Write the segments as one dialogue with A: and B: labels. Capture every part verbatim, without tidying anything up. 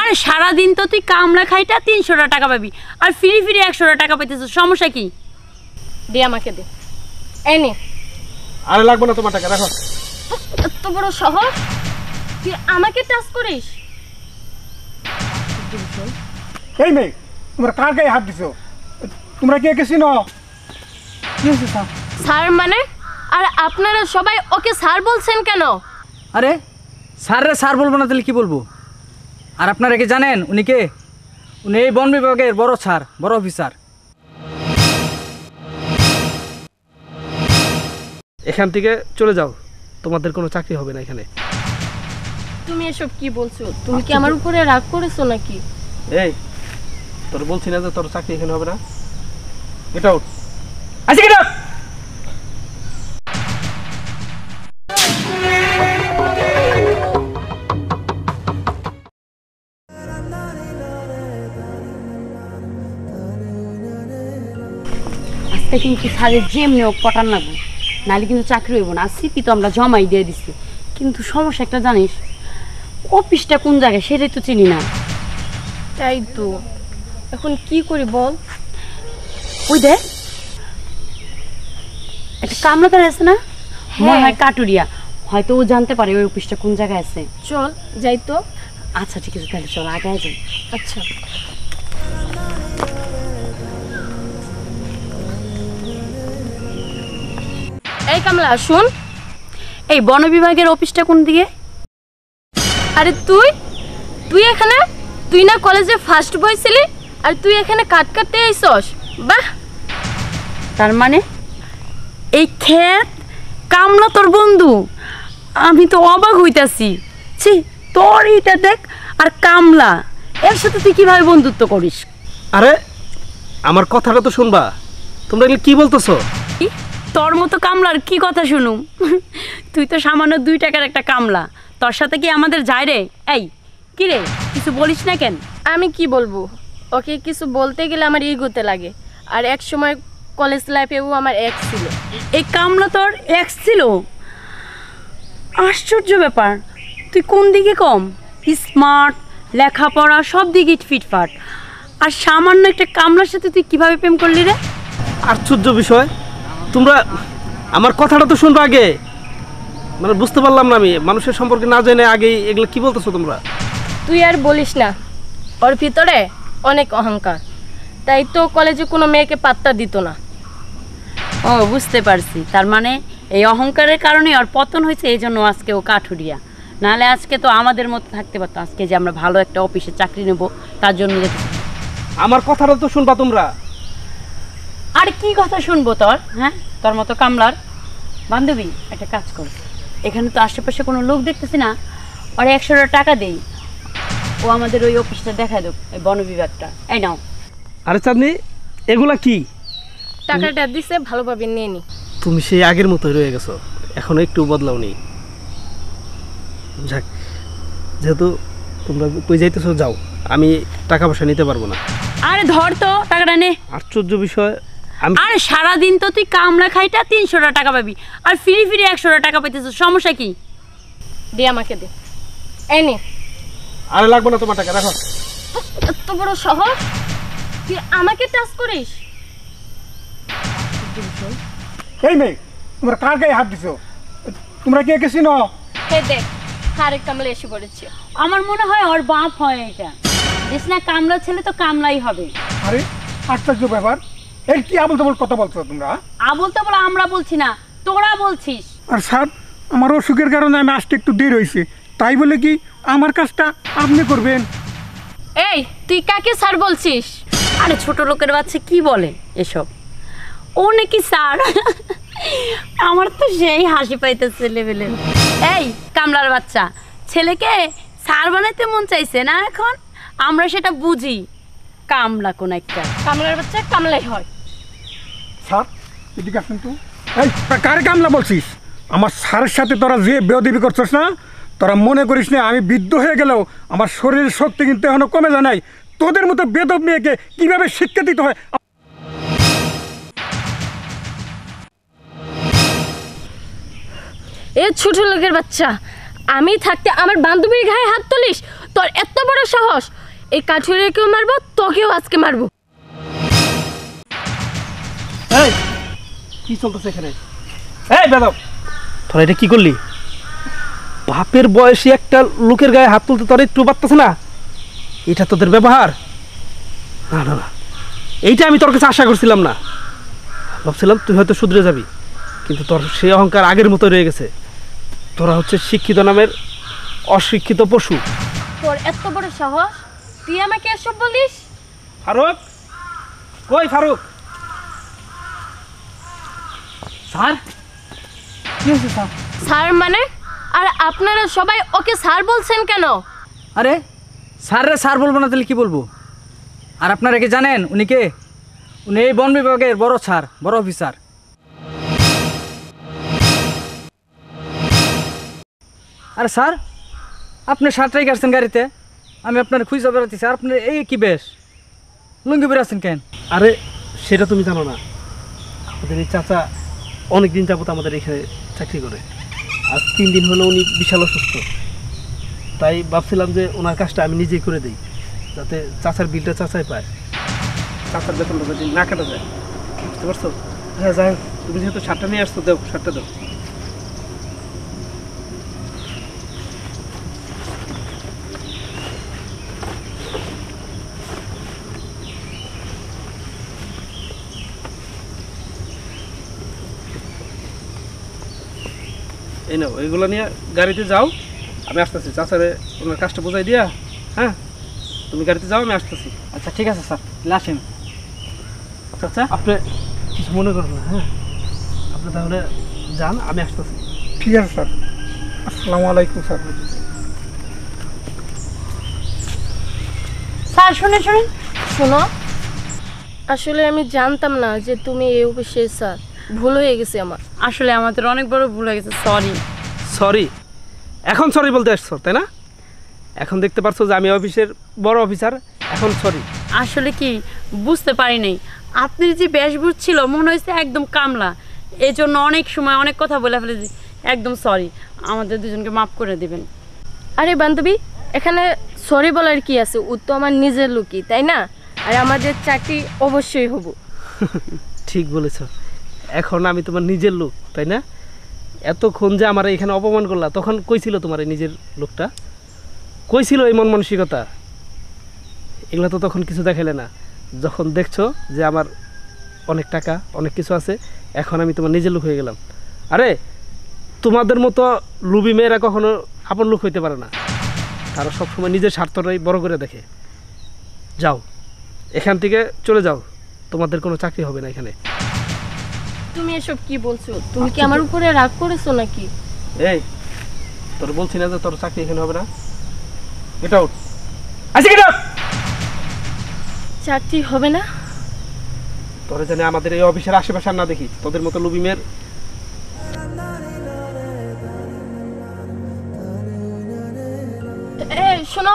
A: আরে সারাদিন তো তুই কামলা খাইটা তিনশোটা টাকা পাবি, আর ফিরি ফিরি একশোটা টাকা পাইতেছ, সমস্যা কি?
B: দে আমাকে দে। এই নে।
C: আরে লাগবে না তোমার টাকা, রাখো।
B: এত বড় সাহস, তুই আমাকে টাচ করিস?
D: এই মেয়ে, তোমরা কার গায়ে হাত দিছো? তোমরা কে কে চিনো? কি হয়েছে স্যার?
B: স্যার মানে? আর আপনারা সবাই ওকে স্যার বলছেন কেন?
E: আরে স্যার রে স্যার বলবো না তাহলে কি বলবো? আর আপনারা কি জানেন উনি কে? উনি এই বন বিভাগের বড় স্যার, বড় অফিসার।
C: এখান থেকে চলে যাও, তোমাদের কোনো চাকরি হবে না এখানে।
B: তুমি এসব কি বলছো? তুমি কি আমার উপরে রাগ করেছো নাকি?
C: এই তোর বলছি না যে তোর চাকরি এখানে হবে না? এটা উঠ।
E: আচ্ছা কেন?
A: আজকে কিন্তু স্যারের যেমনি হোক পটান লাগবে, নাহলে কিন্তু চাকরি হইব না। আর সিপি তো আমরা জমাই দিয়ে দিচ্ছি, কিন্তু সমস্যা একটা জানিস, অফিসটা কোন জায়গায় সেটাই তো চিনি না।
B: তাই তো, এখন কি করি বল?
A: ওই দেখ একটা কামলাদার আছে না, মনে হয় কাটুরিয়া, হয়তো ও জানতে পারে ওই অফিসটা কোন জায়গায় আছে।
B: চল যাই তো।
A: আচ্ছা ঠিক আছে, তাহলে চল আগে যাই।
B: আচ্ছা। এই কামলা শুন,
A: এই বন বিভাগের অফিসটা কোন দিকে?
B: আরে তুই তুই এখানে, তুই না কলেজে ফার্স্ট বয় ছিলি, আর তুই এখানে কাট কাটতে আইছস? বাহ!
A: তার মানে এই ক্ষেত কামলা তোর বন্ধু? আমি তো অবাক হইতাছি। ছি, তোর এইটা দেখ, আর কামলা এর সাথে তুই কিভাবে বন্ধুত্ব করিস?
C: আরে আমার কথাটা তো শুনবা, তোমরা এগুলো কি বলতেছো?
A: তোর মতো কামলার কি কথা শুনুম? তুই তো সামান্য দুই টাকার একটা কামলা, তোর সাথে কি আমাদের যায় রে? এই কি রে, কিছু বলিস না কেন?
B: আমি কি বলবো, ওকে কিছু বলতে গেলে আমার ইগোতে লাগে। আর এক সময় কলেজ লাইফেও আমার এক্স ছিল।
A: এই কামলা তোর এক্স ছিল? আশ্চর্য ব্যাপার, তুই কোন দিকে কম স্মার্ট, লেখাপড়া সব দিকে ফিটফাট, আর সামান্য একটা কামলার সাথে তুই কিভাবে প্রেম করলি রে?
C: আশ্চর্য বিষয়, তোমরা আমার কথাটা তো শুনবা আগে। মানে বুঝতে পারলাম না আমি, মানুষের সম্পর্কে না জেনে আগে এগুলো কি বলতেছো তোমরা?
B: তুই আর বলিস না, ওর ভিতরে অনেক অহংকার, তাই তো কলেজে কোনো মেয়েকে পাত্তা দিত না।
A: ও বুঝতে পারছি, তার মানে এই অহংকারের কারণে ওর পতন হয়েছে, এই জন্য আজকে ও কাঠুরিয়া। নাহলে আজকে তো আমাদের মতো থাকতে পারতো, আজকে যে আমরা ভালো একটা অফিসে চাকরি নেব তার জন্য।
C: আমার কথাটা তো শুনবা তোমরা।
A: আর কি কথা শুনবো তোর? হ্যাঁ, তোর মতো কামলার বান্ধবী একটা কাজ কর, এখানে তো আশেপাশে কোনো লোক দেখতেছি না, ওর একশোটা টাকা দেই, ও আমাদের ওই অফিসটা দেখা দেব, এই বন বিভাগটা। এই নাও।
C: আরে চাঁদনি, এগুলা কি?
B: টাকাটা দিছে, ভালোভাবে নিয়ে নি।
C: তুমি সেই আগের মতোই রয়ে গেছো, এখনো একটু বদলাও নি। যাক, যেহেতু তোমরা কই যাইতেছো যাও, আমি টাকা পয়সা নিতে পারবো না।
A: আরে ধর তো টাকাটা নে।
C: আশ্চর্য বিষয়, আমি
A: আরে সারাদিন তো তুই কামলা খাইটা তিনশোটা টাকা পাবি, আর ফিরি ফিরি একশোটা টাকা পাইতেছ, সমস্যা কি?
B: দে আমাকে দে। এই নে।
C: আরে লাগবে না তোমার টাকা, রাখো।
B: এত বড় সাহস, তুই আমাকে টাচ করিস?
D: এই মেয়ে, তোমরা কার গায়ে হাত দিছো? তোমরা কে কে চিনো?
B: হে দেখ, আরেক কামলা এসে পড়েছে।
A: আমার মনে হয় ওর বাপ হয় এটা, দেখ না কামলা ছেলে তো কামলাই হবে।
D: আরে আশ্চর্য ব্যাপার, এই কি আবল তাবল কথা বলছো তোমরা?
A: আবল তো বলে আমরা বলছি না, তোরা বলছিস।
D: আর স্যার, আমার অসুখের কারণে আমি আসতে একটু দেরি হয়েছে, তাই বলে কি আমার কাজটা আপনি করবেন?
B: এই তুই কাকে স্যার বলছিস?
A: আরে ছোট লোকের বাচ্চা কি বলে এসব? ও নাকি স্যার? আমার তো সেই হাসি পাইতেছে লেভেলে। এই কামলার বাচ্চা, ছেলেকে স্যার বানাইতে মন চাইছে না এখন? আমরা সেটা বুঝি, কামলা কোন একটা।
B: কামলার বাচ্চা কামলাই হয়।
D: স্যার এদিকে আসেন তো। এই কারে কামলা বলছিস? আমার স্যারের সাথে তোরা যে বেয়াদবি করছিস না, তোরা মনে করিস না আমি বৃদ্ধ হয়ে গেলেও আমার শরীরের শক্তি কিন্তু এখনো কমে যায় নাই। তোদের মতো বেদব মেয়েকে কিভাবে শিক্ষা দিতে হয়।
B: এ ছোট লোকের বাচ্চা, আমি থাকতে আমার বান্ধবীর গায়ে হাত তুলিস? তোর এত বড় সাহস, এই কাঠুরিয়াকেও মারবো, তোকেও আজকে মারবো।
C: এই কি চলতেছে এখানে? এই বেদব, তোরা এটা কি করলি? বাপের বয়সী একটা লোকের গায়ে হাত তুলতে তোর একটু পারতেছে না? এটা তোদের ব্যবহার? না না না, এইটা আমি তোর কাছে আশা করছিলাম না। ভাবছিলাম তুই হয়তো শুধরে যাবি, কিন্তু তোর সেই অহংকার আগের মতো রয়ে গেছে। তোরা হচ্ছে শিক্ষিত নামের অশিক্ষিত পশু।
B: তোর এত বড় সাহস, তুই আমাকে এসব বলিস?
C: ফারুক, কই ফারুক?
E: স্যার কি হয়েছে স্যার?
B: স্যার মানে? আর আপনারা সবাই ওকে স্যার বলছেন কেন?
E: আরে স্যার রে স্যার বলবো না তাহলে কি বলবো? আর আপনারা কি জানেন উনি কে? উনি এই বন বিভাগের বড় স্যার, বড় অফিসার। আরে স্যার, আপনি সাতটাই গেছেন গাড়িতে, আমি আপনার খুঁজে বেড়াতেছি, আর আপনার এই কি বেশ লুঙ্গি বেড়ে আছেন কেন?
C: আরে সেটা তুমি জানো না, আমাদের এই চাচা অনেক দিন যাবত আমাদের এখানে চাকরি করে। আজ তিন দিন হলো উনি বিশাল অসুস্থ, তাই ভাবছিলাম যে ওনার কাজটা আমি নিজেই করে দিই, যাতে চাচার বিলটা চাচাই পায়, চাচার বেতনটা যদি না কাটা যায়। বুঝতে পারছো? হ্যাঁ যাই হোক, তুমি যেহেতু শার্টটা নিয়ে আসছো, দাও শার্টটা দাও। এই নাও, এইগুলো নিয়ে গাড়িতে যাও, আমি আসতেছি। চাচারে ওনার কাজটা বোঝাই দিয়া, হ্যাঁ তুমি গাড়িতে যাও, আমি আসতেছি।
E: আচ্ছা ঠিক আছে স্যার, আসেন।
C: চাচা আপনি কিছু মনে করবেন না, হ্যাঁ আপনি তাহলে যান, আমি আসতেছি।
D: ঠিক আছে স্যার, আসসালামু আলাইকুম স্যার।
A: স্যার শুনে শুনেন,
B: শোনো, আসলে আমি জানতাম না যে তুমি এই অফিসের স্যার, ভুল হয়ে গেছে আমার।
A: আসলে আমাদের অনেক বড় ভুল হয়ে গেছে, সরি।
C: সরি? এখন সরি বলতে আসছো তাই না? এখন দেখতে পারছো যে আমি অফিসের বড় অফিসার, এখন সরি?
A: আসলে কি বুঝতে পারি নাই, আপনার যে বেশভূষ ছিল মনে হয়েছে একদম কামলা, এই জন্য অনেক সময় অনেক কথা বলে ফেলেছি। একদম সরি, আমাদের দুজনকে মাফ করে দেবেন।
B: আরে বান্ধবী, এখানে সরি বলার কি আছে? ও তো আমার নিজের লোকই, তাই না? আর আমাদের চাকরি অবশ্যই হবো।
C: ঠিক বলেছ, এখন আমি তোমার নিজের লোক, তাই না? এতক্ষণ যে আমার এখানে অপমান করলা, তখন কই ছিল তোমার এই নিজের লোকটা? কই ছিল এই মন মানসিকতা? এগুলো তো তখন কিছু দেখাইলে না। যখন দেখছো যে আমার অনেক টাকা, অনেক কিছু আছে, এখন আমি তোমার নিজের লোক হয়ে গেলাম। আরে তোমাদের মতো লুবি মেয়েরা কখনো আপন লোক হইতে পারে না, তারা সবসময় নিজের স্বার্থটাই বড় করে দেখে। যাও, এখান থেকে চলে যাও, তোমাদের কোনো চাকরি হবে না এখানে।
B: তুমি এসব কি বলছো? তুমি কি আমার উপরে রাগ করেছো নাকি?
C: এই তোর বলছি না যে তোর চাকরি এখানে হবে না? গেট আউট, আচ্ছা গেট আউট।
B: চাকরি হবে না?
C: তোরে জানি আমাদের এই অফিসের আশেপাশে আর না দেখি, তোদের মতো লুবি মেয়ের।
B: এই শোনো,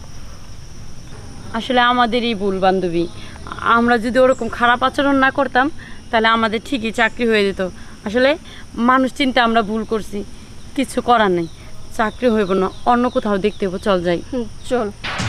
A: আসলে আমাদেরই ভুল বান্ধবী, আমরা যদি ওরকম খারাপ আচরণ না করতাম তাহলে আমাদের ঠিকই চাকরি হয়ে যেত। আসলে মানুষ চিন্তা আমরা ভুল করছি, কিছু করার নেই, চাকরি হইব না, অন্য কোথাও দেখতে হইব। চল যাই।
B: হুম, চল।